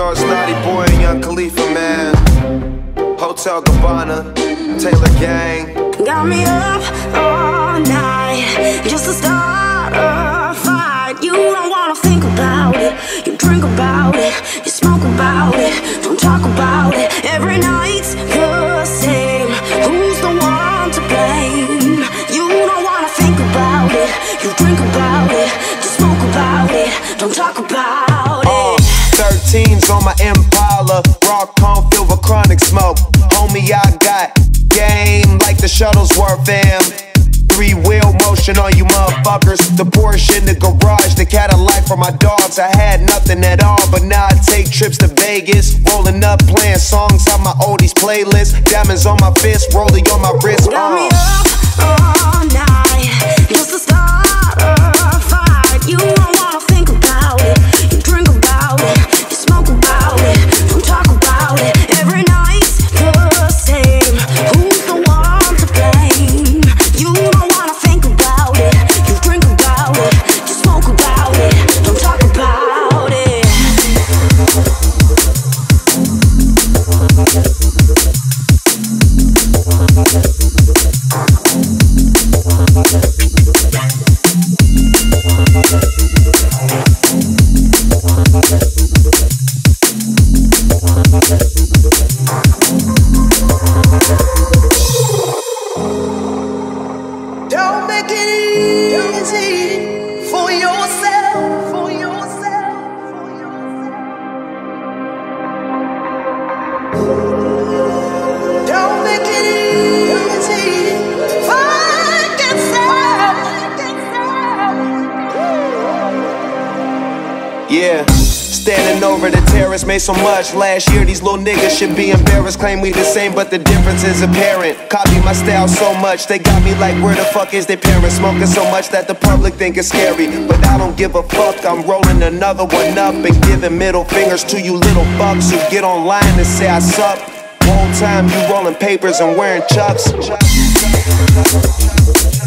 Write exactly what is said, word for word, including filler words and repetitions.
know it's Naughty Boy and Young Khalifa, man. Hotel Gabbana, Taylor Gang. Got me up all night just to start a fight. You don't wanna think about it. You drink about it, you smoke about it, don't talk about it. Every night's the same. Who's the one to blame? You don't wanna think about it. You drink about it, you smoke about it, don't talk about it. Uh, thirteens on my Impala, raw cone filled with chronic smoke. Homie, I got game like the Shuttlesworth, fam. Three-wheel motion on you motherfuckers. The Porsche in the garage, the Cadillac for my dogs. I had nothing at all, but now I take trips to Vegas. Rolling up, playing songs on my oldies playlist. Diamonds on my fist, rolling on my wrist. Got me up all night just to start a fight. You don't wanna think about it. You drink about it, you smoke about it, don't talk about it. Every night's the same. Who's the one to blame? You don't wanna think about it. You drink about it, you smoke about it, don't talk about it. Don't make it easy for yourself, for yourself, for yourself. Don't make it easy for yourself. Yeah, standing over the terrace, made so much last year. These little niggas should be embarrassed. Claim we the same, but the difference is apparent. Copy my style so much, they got me like, where the fuck is their parents? Smoking so much that the public think it's scary, but I don't give a fuck. I'm rolling another one up and giving middle fingers to you little fucks who get online and say I suck. Whole time you rolling papers and wearing chucks.